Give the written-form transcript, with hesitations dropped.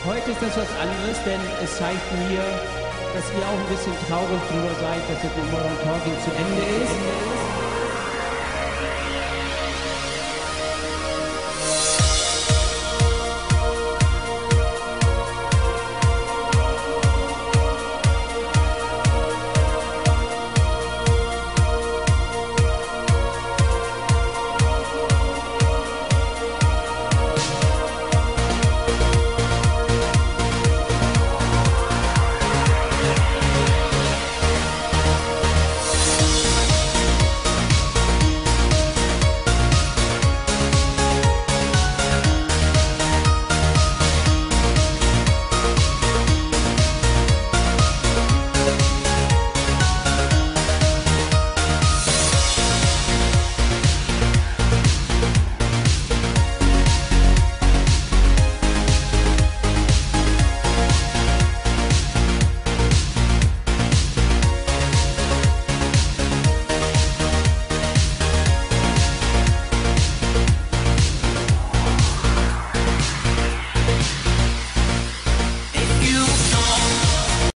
Heute ist das was anderes, denn es zeigt mir, dass ihr auch ein bisschen traurig drüber seid, dass jetzt Modern Talking zu Ende ist.